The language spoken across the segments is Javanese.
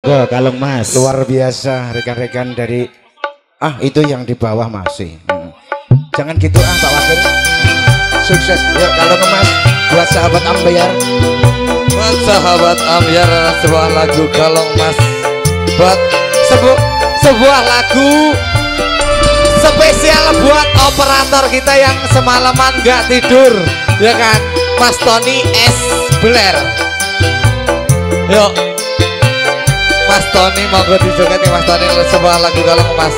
Wah, Kalong Mas. Luar biasa rekan-rekan dari itu yang di bawah masih. Jangan gitu Pak Wakil. Sukses ya Kalong Mas buat sahabat Ambyar. Buat sahabat Ambyar sebuah lagu Kalong Mas. Buat sebuah lagu spesial buat operator kita yang semalaman gak tidur, ya kan? Mas Tony S. Blair. Yuk, Mas Tony monggo disogeti Mas Tony sebuah lagu Kalong Mas.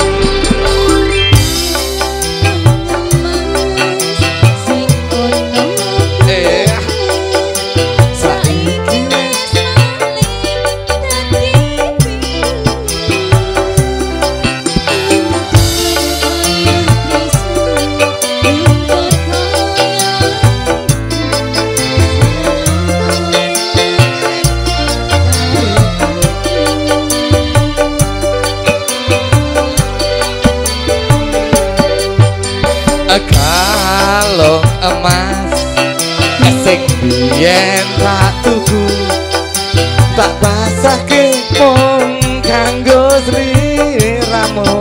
Kalong emas sing biyen tak tuku tak pasake mung kanggo sliramu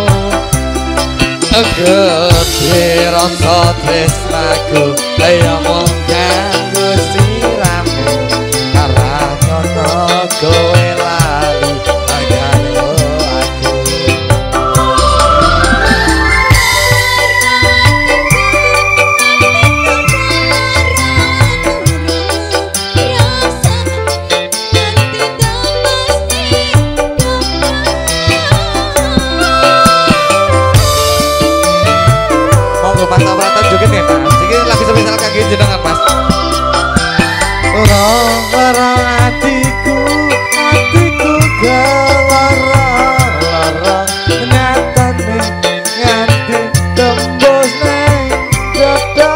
gedhe rasa tresnaku kaya mung kanggo sliramu ora ngono kowe lali karo aku. Mantap-mantap juga nih Mas. Ini lagi spesial kaki jenengan Mas. Lorong hatiku kelara-lara nyatane nganti tembus nang dada.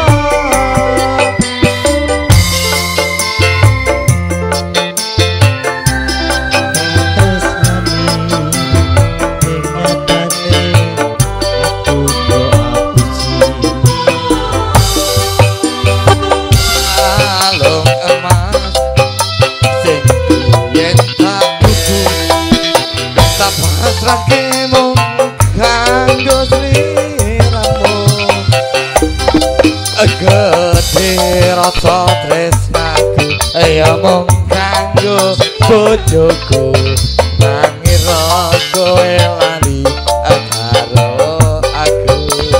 Rakemu kanggo sliramu gedhe rasa tresnaku ya mung kanggo bojoku mangira kowe lali karo aku.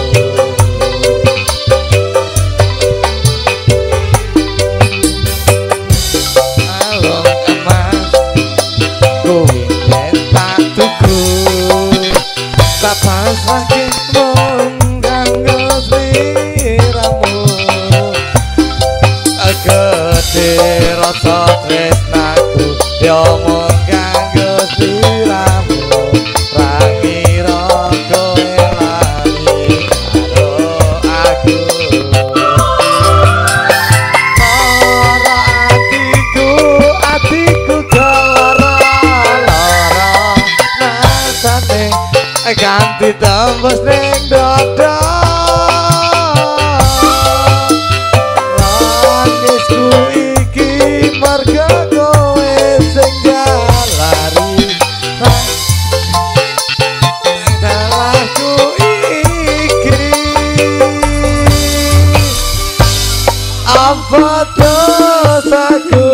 Kalong emas kowe tak tuku pas lagi mung kanggo sliramu gedhe rasa tresnaku ya mung kanggo sliramu ra ngira kowe lali karo aku. Lara atiku kelara-lara nasane ganti tembus ning dada. Manisku iki marga kowe sing jalari salahku iki apa dosaku